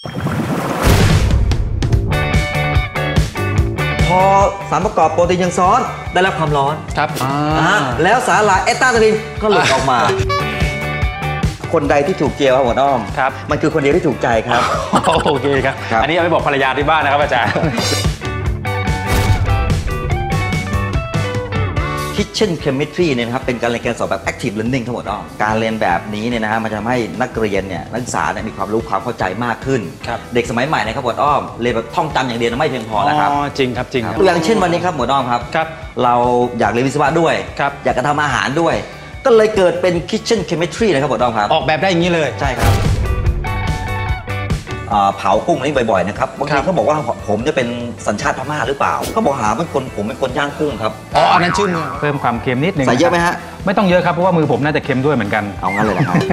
พอสารประกอบโปรตีนยังซ้อนได้รับความร้อนครับแล้วสาหร่ายเอสตาซาลินก็หลุดออกมาคนใดที่ถูกเจียวครับหัวอ้อมครับมันคือคนเดียวที่ถูกใจครับโอเคครับอันนี้เอาไปบอกภรรยาที่บ้านนะครับอาจารย์ Kitchen Chemistry เนี่ยนะครับเป็นการเรียนการสอนแบบ Active Learning ทั้งหมดการเรียนแบบนี้เนี่ยนะฮะมันจะทำให้นักเรียนเนี่ยนักศึกษาเนี่ยมีความรู้ความเข้าใจมากขึ้นเด็กสมัยใหม่นะครับหมวดอ้อมเรียนแบบท่องจำอย่างเดียวไม่เพียงพอนะครับจริงครับจริงตัวอย่างเช่นวันนี้ครับหมวดอ้อมครับเราอยากเรียนวิศวะด้วยอยากจะทำอาหารด้วยก็เลยเกิดเป็น Kitchen Chemistry นะครับหมวดอ้อมครับออกแบบได้อย่างนี้เลยใช่ครับเผากุ้งนี่บ่อยๆนะครับบางทีเขาบอกว่าผมจะเป็นสัญชาติพม่าหรือเปล่าเขาบอกหาเป็นคนผมเป็นคนย่างกุ้งครับอันนั้นชื่อเพิ่มความเค็มนิดนึงใส่เยอะไหมฮะไม่ต้องเยอะครับเพราะว่ามือผมน่าจะเค็มด้วยเหมือนกันเอางั้นเลยนะครับ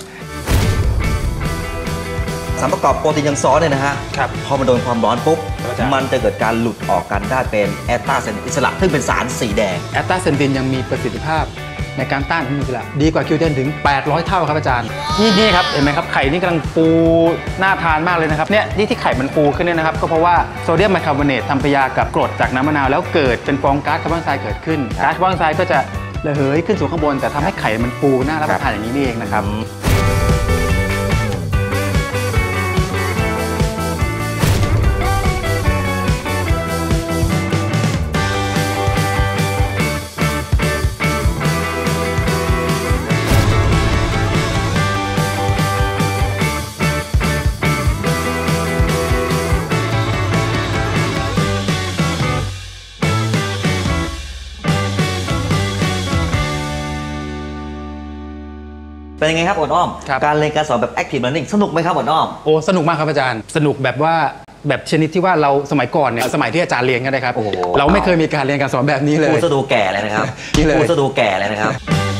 สารประกอบโปรตีนยังซ้อนเนี่ยนะฮะพอมันโดนความร้อนปุ๊บมันจะเกิดการหลุดออกกันได้เป็นแอสตาเซนอิสระซึ่งเป็นสารสีแดงแอสตาเซนตินยังมีประสิทธิภาพในการต้านอนุมูลอิสระดีกว่าคิวเทนถึง800 เท่าครับอาจารย์นี่ครับเห็นไหมครับไข่นี่กำลังฟูน่าทานมากเลยนะครับเนี่ยนี่ที่ไข่มันฟูขึ้นเนี่ยนะครับก็เพราะว่าโซเดียมไบคาร์บอเนตทำปฏิกิริยากับกรดจากน้ำมะนาวแล้วเกิดเป็นฟองก๊าซคาร์บอนไดออกไซด์เกิดขึ้นก๊าซคาร์บอนไดออกไซด์ก็จะระเหยขึ้นสู่ข้างบนแต่ทำให้ไข่มันฟูน่ารับประทานอย่างนี้นี่เองนะครับเป็นยังไงครับอ่อนอ้อมการเรียนการสอนแบบ Active Learning สนุกไหมครับอ่อนอ้อมโอ้สนุกมากครับอาจารย์สนุกแบบว่าแบบชนิดที่ว่าเราสมัยก่อนเนี่ยสมัยที่อาจารย์เรียนกันได้ครับเราไม่เคยมีการเรียนการสอนแบบนี้เลยครูจะดูแก่เลยนะครับครูจะดูแก่เลยนะครับ